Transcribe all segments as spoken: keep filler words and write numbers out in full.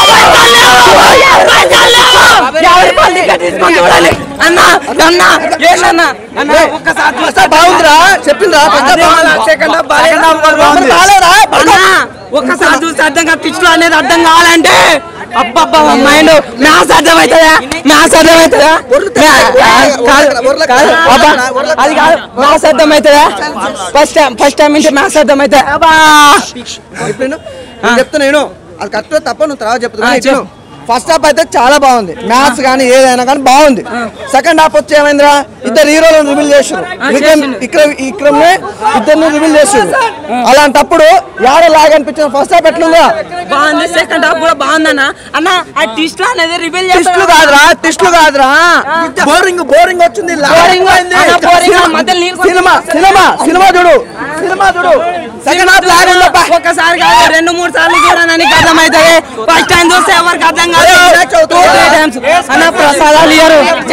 అన్నా అన్నా ఏంటన్నా అన్న ఒక్కసారి బాగుందిరా చెప్పిందా ఒక్కసారి చూసి అర్థం కాదు పిచ్చులు అనేది అర్థం కావాలంటే అబ్బబ్బా మైండ్ మ్యాథ్స్ అర్థమవుతుందా మ్యాథ్స్ అర్థమవుతుందా అది కాదు మ్యాథ్స్ అర్థమవుతుందా ఫస్ట్ టైం ఫస్ట్ టైం నుంచి మ్యాథ్స్ అర్థమవుతా చెప్తా నేను అది కరెక్ట్ తప్ప నువ్వు తర్వాత చెప్తున్నా ఫస్ట్ హాఫ్ అయితే చాలా బాగుంది మ్యాథ్స్ కానీ ఏదైనా కానీ బాగుంది సెకండ్ హాఫ్ వచ్చి ఏమైందిరా ఇద్దరు హీరోలను రివీల్ చేసారు విక్రమ్ విక్రమ్ ని ఇద్దరిని రివీల్ చేసారు అలాంటప్పుడు యాడ లాగ్ అనిపించింది ఫస్ట్ హాఫ్ ఎట్లుందా బాగుంది సెకండ్ హాఫ్ కూడా బాగుందన్న అన్న ఆ ట్విస్ట్ అనేది రివీల్ ట్విస్ట్లు కాదురా ట్విస్ట్లు కాదురా బోరింగ్ బోరింగ్ వచ్చింది సినిమా సినిమా సినిమా చూడు సినిమా చూడు సెకండ్ హాఫ్ లాగ్ ఉందప్ప ఒక్కసారి కాదు రెండు మూడు సార్లు చూడడానికి అర్థమవుతుంది ఫస్ట్ టైం చూస్తే ఎవరికి అర్థం కాదు అన్న ప్రసాదాలు ఇయ్యరు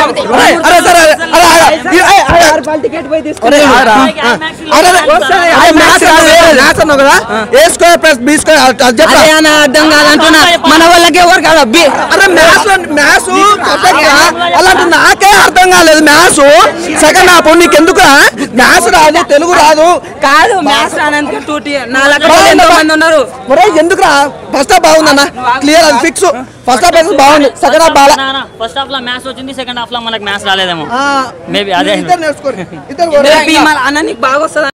అర్థం కాదంటున్నా మన వాళ్ళకి ఎవరు కాదు అబ్బి అరే మ్యాథ్స్ మ్యాథ్స్ అలాంటి నాకే అర్థం కాలేదు మ్యాథ్స్ సెకండ్ హాఫ్ నీకు ఎందుకు మ్యాథ్స్ రాదు తెలుగు రాదు కాదు మ్యాథ్స్ రానందుకు టూటీ నాలుగు ఎంతో మంది ఉన్నారు ఎందుకు రా ఫస్ట్ హాఫ్ బాగుందన్న క్లియర్ అది ఫిక్స్ ఫస్ట్ హాఫ్ అయితే బాగుంది సెకండ్ హాఫ్ బాగా ఫస్ట్ హాఫ్ లో మ్యాథ్స్ వచ్చింది సెకండ్ హాఫ్ లో మనకి మ్యాథ్స్ రాలేదేమో మేబీ అదే ఇద్దరు నేర్చుకోరు ఇద్దరు అన్న నీకు బాగా వస్తుంది